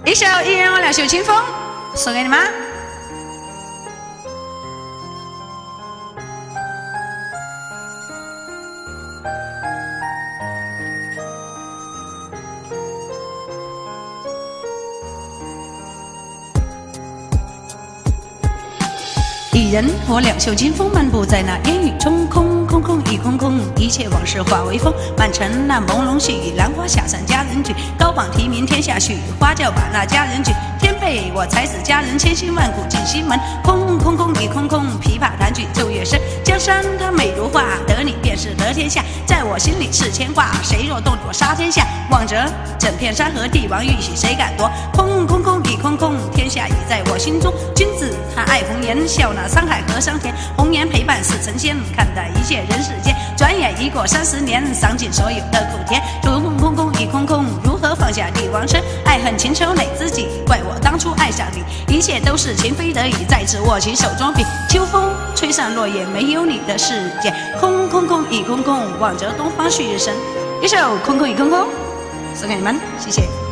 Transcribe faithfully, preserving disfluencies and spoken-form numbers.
一首《一人我两袖清风》送给你们。一人我两袖清风，漫步在那烟雨中，空空空一空空，一切往事化为风。满城那朦胧细雨，兰花下山佳人聚，高榜题名天下序，花轿把那佳人聚。天配我才子佳人，千辛万苦进西门。空空空一空空，琵琶弹曲奏乐声。江山它美如画，得你便是得天下。在我心里是牵挂，谁若动我杀天下。望着整片山河，帝王玉玺谁敢夺？空空空一空空，天下已在我心中。君子他爱红颜，笑纳沧海和桑田。红颜陪伴似神仙，看待一切人世间。转眼已过三十年，赏尽所有的苦甜。空空空一空空，如何放下帝王身？爱恨情仇累自己，怪我当初爱上你。一切都是情非得已，再次握起手中笔。秋风吹散落叶，没有你的世界。空空空一空空，望着东方旭日升。一首《空空一空空》送给你们，谢谢。